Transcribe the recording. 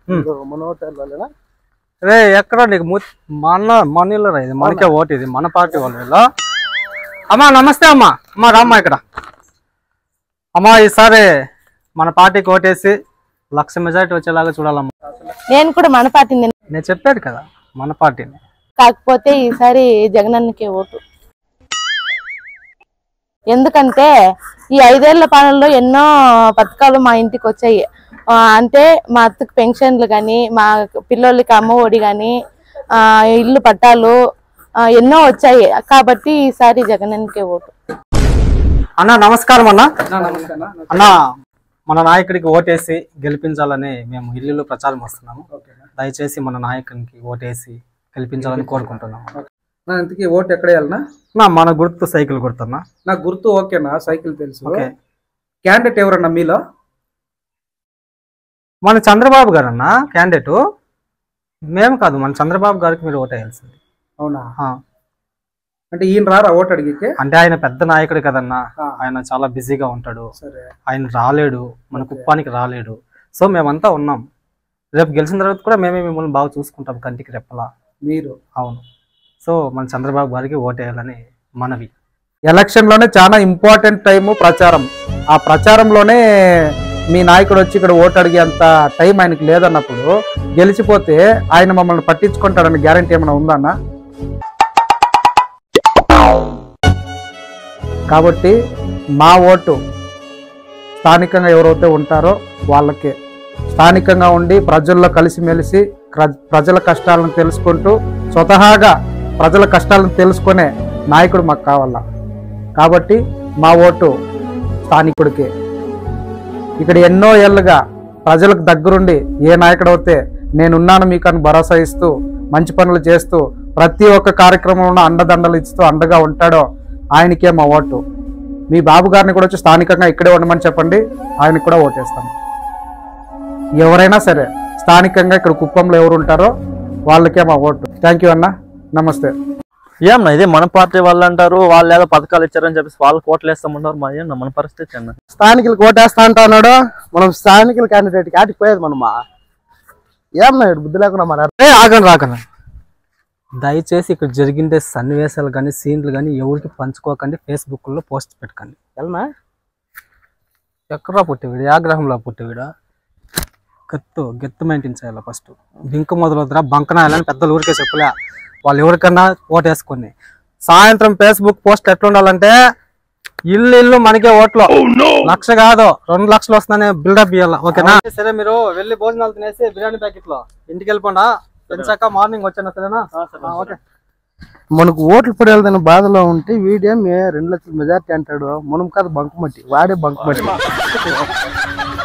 మన ఓటర్లేనా రే ఎక్కడ నీకు మన ఇల్లు రా, ఇది మనకే ఓటు, ఇది మన పార్టీ వాళ్ళు. అమ్మా నమస్తే అమ్మా. అమ్మా రామ్మా ఇక్కడ. అమ్మా ఈసారి మన పార్టీకి ఓటేసి 1,00,000 మెజారిటీ వచ్చేలాగా చూడాలమ్మా. నేను కూడా మన పార్టీ, నేను చెప్పాడు కదా మన పార్టీని. కాకపోతే ఈసారి జగనన్నకే ఓటు. ఎందుకంటే ఈ 5 ఏళ్ల పాలనలో ఎన్నో పథకాలు మా ఇంటికి వచ్చాయి. అంటే మా అత్తకు పెన్షన్లు కానీ, మా పిల్లోళ్ళకి అమ్మఒడి కానీ, ఇల్లు పట్టాలు ఎన్నో వచ్చాయి. కాబట్టి ఈసారి జగనన్నకే ఓటు. అన్న నమస్కారం అన్న. అన్న మన నాయకుడికి ఓటేసి గెలిపించాలని మేము ఇల్లు ప్రచారం వస్తున్నాము. దయచేసి మన నాయకునికి ఓటేసి గెలిపించాలని కోరుకుంటున్నాము. ఇంతకీ ఓటు ఎక్కడ వెళ్ళనా? మన గుర్తు సైకిల్ గుర్తున్నా. నాకు గుర్తు ఓకేనా, సైకిల్ తెలుసు. క్యాండిడేట్ ఎవరన్నా మీలో? మన చంద్రబాబు గారు అన్న క్యాండిడేట్. మేము కాదు, మన చంద్రబాబు గారికి మీరు ఓటేయాల్సింది. అవునా? అంటే ఈయన రారా ఓటు అడిగితే? అంటే ఆయన పెద్ద నాయకుడు కదన్నా, ఆయన చాలా బిజీగా ఉంటాడు. ఆయన రాలేడు, మన కుప్పానికి రాలేడు. సో మేమంతా ఉన్నాం. రేపు గెలిచిన తర్వాత కూడా మేమే మిమ్మల్ని బాగా చూసుకుంటాం, కంటికి రెప్పలా. మీరు? అవును. సో మన చంద్రబాబు గారికి ఓటేయాలని మనవి. ఎలక్షన్లోనే చాలా ఇంపార్టెంట్ టైము ప్రచారం. ఆ ప్రచారంలోనే మీ నాయకుడు వచ్చి ఇక్కడ ఓటు అడిగేంత టైం ఆయనకి లేదన్నప్పుడు గెలిచిపోతే ఆయన మమ్మల్ని పట్టించుకుంటాడని గ్యారంటీ ఏమైనా ఉందన్నా? కాబట్టి మా ఓటు స్థానికంగా ఎవరైతే ఉంటారో వాళ్ళకే, స్థానికంగా ఉండి ప్రజల్లో కలిసిమెలిసి ప్రజల కష్టాలను తెలుసుకుంటూ స్వతహాగా ప్రజల కష్టాలను తెలుసుకునే నాయకుడు మాకు కావాలా. కాబట్టి మా ఓటు స్థానికుడికే. ఇక్కడ ఎన్నో ఏళ్ళుగా ప్రజలకు దగ్గరుండి ఏ నాయకుడు అయితే నేనున్నాను మీకు అని భరోసా ఇస్తూ మంచి పనులు చేస్తూ ప్రతి ఒక్క కార్యక్రమంలో అండదండలు ఇస్తూ అండగా ఉంటాడో ఆయనకే మా ఓటు. మీ బాబు గారిని కూడా వచ్చి స్థానికంగా ఇక్కడే ఉండమని చెప్పండి, ఆయనకు కూడా ఓటేస్తాం. ఎవరైనా సరే స్థానికంగా ఇక్కడ కుప్పంలో ఎవరు ఉంటారో వాళ్ళకే మా ఓటు. థ్యాంక్ యూ అన్న, నమస్తే. ఏమన్నా ఇదే మన పార్టీ వాళ్ళు అంటారు, వాళ్ళు ఏదో పథకాలు ఇచ్చారని చెప్పేసి వాళ్ళు కోట్లు వేస్తామంటారు. మరి ఏమన్నా మన పరిస్థితి అన్న? స్థానికులకు ఓటేస్తా అంటున్నాడు, మనం స్థానికుల క్యాండిడేట్ కాటికి పోయేది మనమా? ఏమన్నా బుద్ధి లేకుండా మరి రాకన్నా. దయచేసి ఇక్కడ జరిగిండే సన్నివేశాలు కానీ సీన్లు కానీ ఎవరికి పంచుకోకండి, ఫేస్బుక్లో పోస్ట్ పెట్టకండి. వెళ్ళనా? ఎక్కడా పుట్టివీడు, ఆగ్రహంలో పుట్టివీడా. గెత్తు మెయింటైన్ చేయాలి. ఫస్ట్ డింకు మొదలవుతురా బంకనాయాలని పెద్దలు ఊరికే చెప్పలే. వాళ్ళు ఎవరికన్నా ఓటేసుకొని సాయంత్రం ఫేస్బుక్ పోస్ట్ ఎట్లుండాలంటే ఇల్లు మనకే ఓట్లు 1,00,000 కాదు 2 లక్షలు వస్తుందని బిల్డప్ ఇవ్వాలి. ఓకేనా? సరే మీరు వెళ్ళి భోజనాలు తినేసి బిర్యానీ ప్యాకెట్లో ఇంటికి వెళ్ళిపోండా. పెంచాక మార్నింగ్ వచ్చాను. సరేనా? ఓకే. మనకు ఓట్లు పడేయాలని బాధలో ఉంటే వీడేం 2 లక్షల మెజార్టీ అంటాడు. మనం కాదు బంకుమట్టి, వాడే బంకుమట్టి.